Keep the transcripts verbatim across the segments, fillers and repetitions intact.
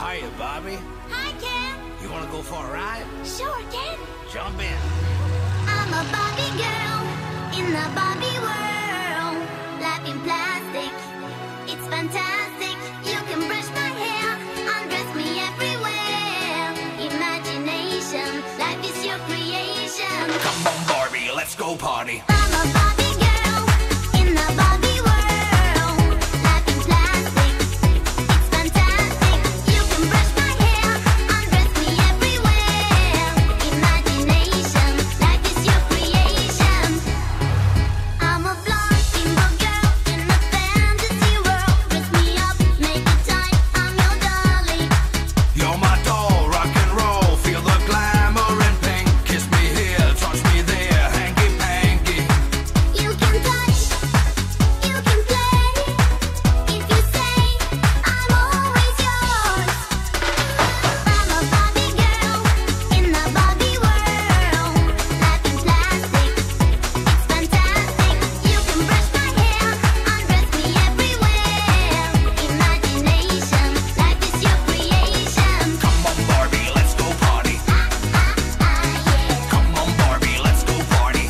Hiya, Barbie. Hi, Ken. You wanna go for a ride? Sure, Ken. Jump in. I'm a Barbie girl in the Barbie world. Life in plastic, it's fantastic. You can brush my hair, undress me everywhere. Imagination, life is your creation. Come on, Barbie, let's go party. I'm a Barbie girl in the Barbie world. Life in plastic, it's fantastic. You can brush my hair, undress me everywhere. Imagination, life is your creation. I'm a blonde bimbo girl in a fantasy world. Dress me up, make it tight, I'm your dolly. You're my doll, rock and roll. Feel the glamour and pink. Kiss me here, touch me there, hanky-panky. You can touch, you can play. If you say, I'm always yours. I'm a Barbie girl in the Barbie world. Life in plastic, it's fantastic. You can brush my hair, undress me everywhere. Imagination, life is your creation. Come on, Barbie, let's go party. Ah, ah, ah, yeah. Come on, Barbie, let's go party.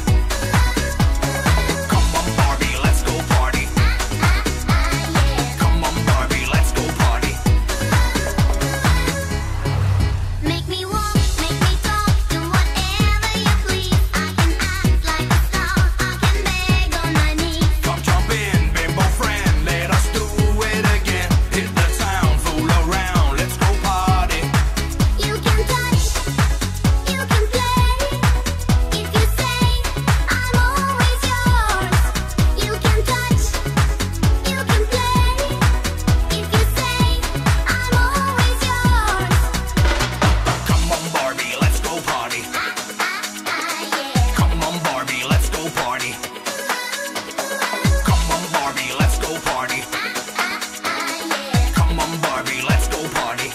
Come on, Barbie, let's go party. Ah, ah, yeah. Come on, Barbie, let's go party. Make me walk, make me talk, do whatever you please. I can act like a star, I can beg on my knees. Come jump in, bimbo friend, let us do it again. Hit the town, fool around, let's go party. You can touch, you can play. If you say, I'm always yours. You can touch, you can play. If you say, I'm always yours. Come on, Barbie, let's go party. Ah, ah, ah, yeah. Come on, Barbie, let's go party. Come on, Barbie, let's go party. Ah, ah, ah, yeah. Come on, Barbie, let's go party.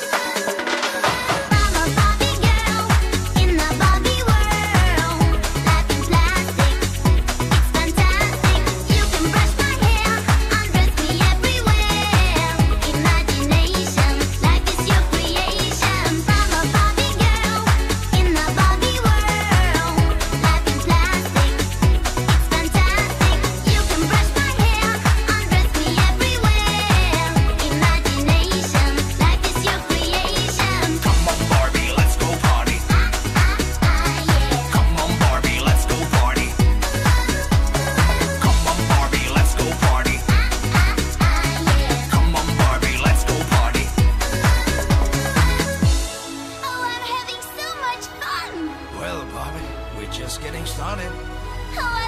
I'm a Barbie girl in the Barbie world. Life in plastic, it's fantastic. You can brush my hair, undress me everywhere. Imagination, life is your creation. I'm a Barbie girl in the Barbie world. Life in plastic, it's fantastic. You can brush my hair, undress me everywhere. Imagination, life is your creation. Come on, Barbie, let's go party. Ah, ah, ah, yeah. Come on, Barbie, let's go party. Come on, Barbie, let's go party. Ah, ah, yeah. Come on, Barbie, let's go party. Oh, I'm having so much fun. Well, Barbie, we're just getting started. Oh,